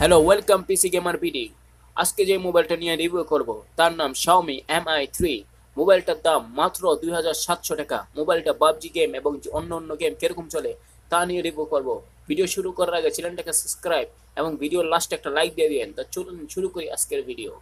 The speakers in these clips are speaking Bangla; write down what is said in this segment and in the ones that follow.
Hello welcome PC gamer BD. আজকে যে মোবাইলটা নিয়ে রিভিউ করব তার নাম Xiaomi MI 3। মোবাইলটার দাম মাত্র 2700 টাকা। মোবাইলটা পাবজি গেম এবং অন্য গেম কিরকম চলে তা নিয়ে রিভিউ করব। ভিডিও শুরু করার আগে চ্যানেলটাকে সাবস্ক্রাইব এবং ভিডিওর লাস্টে একটা লাইক দিয়ে দিবেন। তো চলুন শুরু করি আজকের video.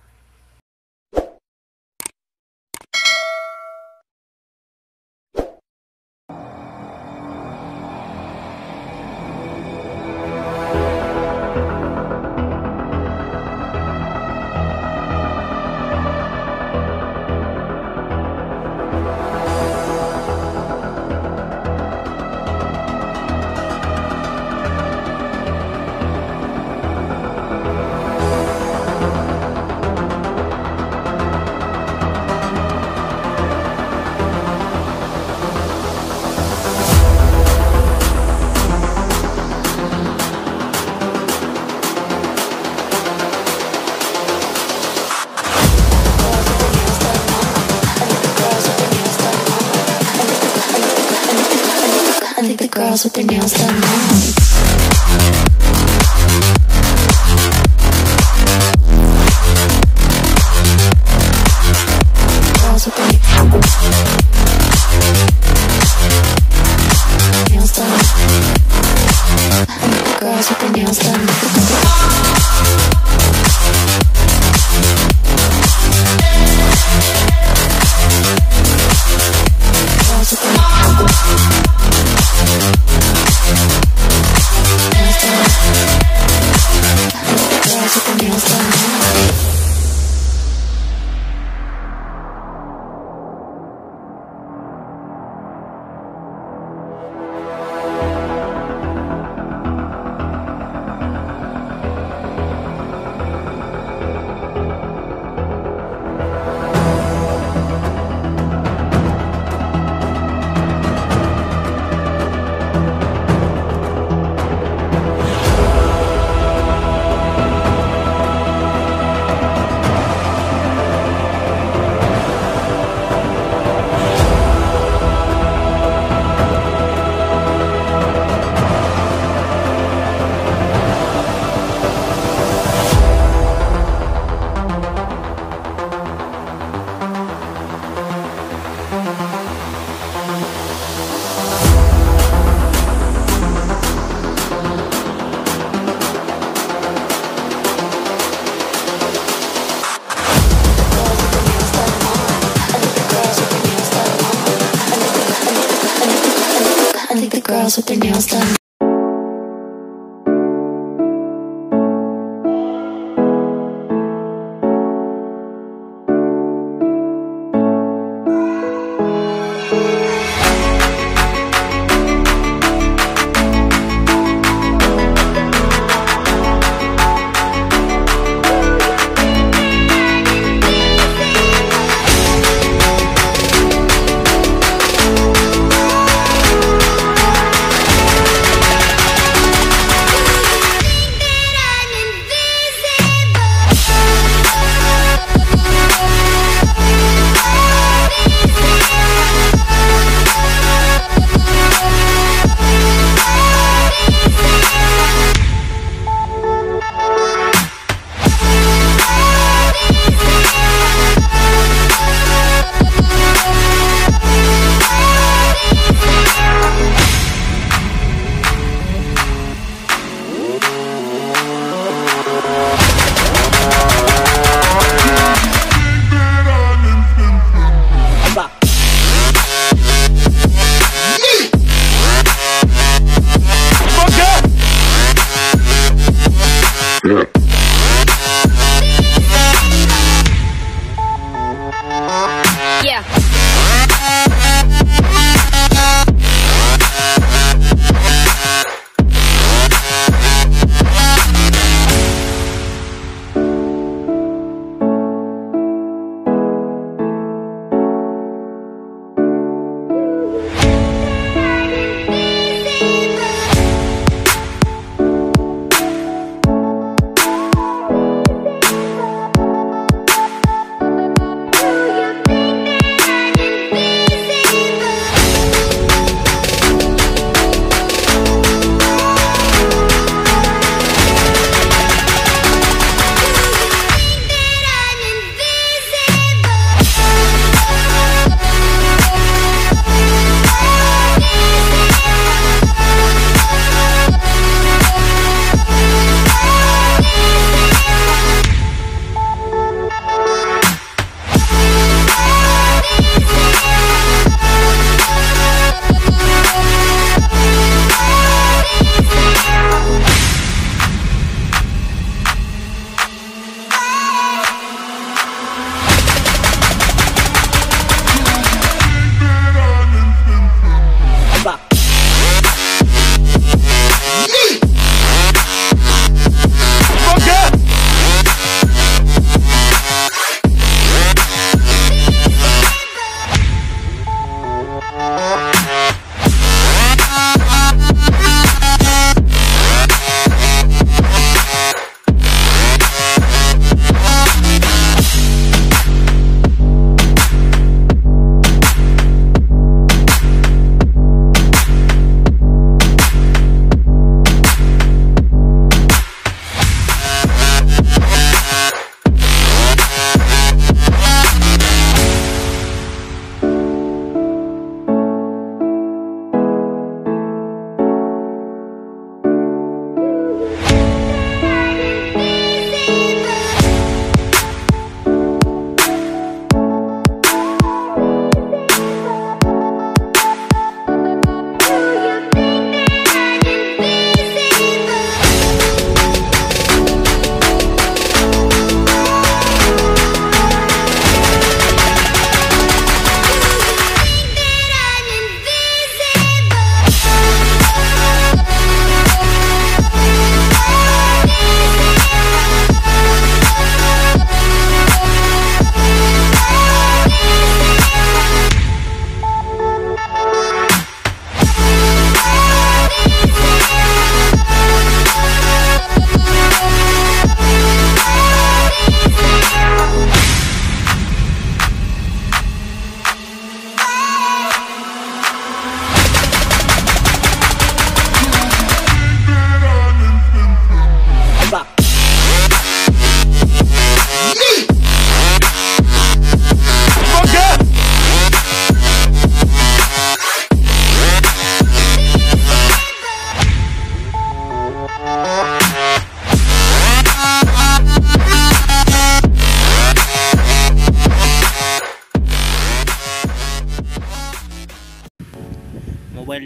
I think the girls with their nails done now. Girls with their nails done. I think the girls with their nails done. Girls with their nails done now. I think the girls with their nails done. Yeah.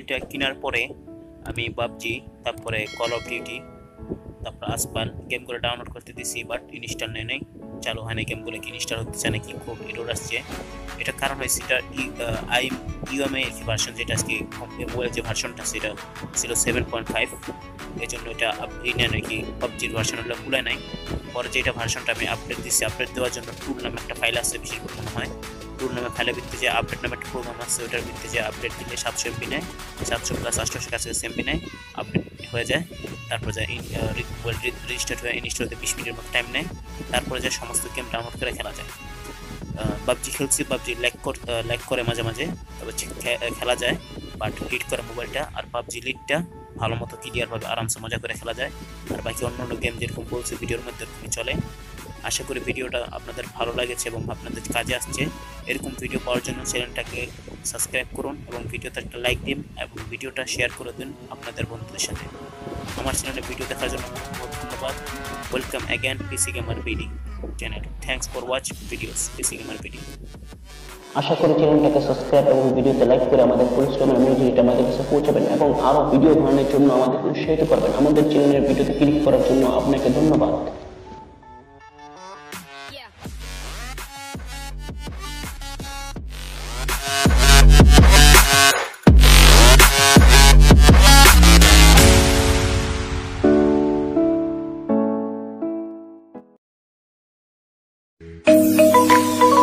মোবাইলটা কেনার পরে আমি পাবজি, তারপরে কল অফ ডিউটি, তারপর আসপাল গেমগুলো ডাউনলোড করতে দিছি, বাট ইনস্টল নেই নাই, চালু হয় না গেমগুলো, কি ইনস্টল হচ্ছে নাকি খুব এরর আসছে। এটা কারণ হয়েছে এটা ইউএমআই ভার্সন, যেটা আজকে মোবাইলের যে ভার্সনটা সেটা ছিল 7.5, এই জন্য এটা নাকি পাবজির ভার্সনগুলো খুলে নাই। পরে যেটা ভার্সনটা আমি আপডেট দিচ্ছি, আপডেট দেওয়ার জন্য টুল নামে একটা ফাইল আছে, বিশেষ করে মনে হয় টুল নামে ফাইলের ভিত্তিতে যে আপডেট নামে একটা প্রোগ্রাম আছে, ওটার ভিত্তিতে যে আপডেট দিলে 700 MB নেয়, 700 প্লাস 800 কাছে MB নেয়, আপডেট হয়ে যায়। তারপর যায় রেজিস্টার্ড হয়ে ইনস্টল হতে 20 মিনিটের মতো টাইম নেয়। তারপরে যে সমস্ত গেম ডাউনলোড করে খেলা যায়। পাবজি খেলছি, পাবজি ল্যাগ করে মাঝে মাঝে, তবে খেলা যায়, বাট হিট করে মোবাইলটা। আর পাবজি লিডটা ভালো মতো ক্লিয়ারভাবে আরামসে মজা করে খেলা যায়। আর বাকি অন্যান্য গেম যেরকম বলছে ভিডিওর মধ্যে চলে। আশা করি ভিডিওটা আপনাদের ভালো লাগেছে এবং আপনাদের কাজে আসছে। এরকম ভিডিও পাওয়ার জন্য চ্যানেলটাকে সাবস্ক্রাইব করুন এবং ভিডিওতে একটা লাইক দিন এবং ভিডিওটা শেয়ার করে দিন আপনাদের বন্ধুদের সাথে। আমার চ্যানেলে ভিডিও দেখার জন্য ধন্যবাদ। Welcome again PC gamer BD channel. Thanks for watch videos PC gamer BD. আশা করি চ্যানেলটাকে সাবস্ক্রাইব এবং ভিডিওতে লাইক করে আমাদের পরিশ্রমের মজুরিটা আমাদের কাছে পৌঁছাবেন এবং আরও ভিডিও বানানোর জন্য আমাদের উৎসাহিত করবেন। আমাদের চ্যানেলের ভিডিওতে ক্লিক করার জন্য আপনাকে ধন্যবাদ। Thank you.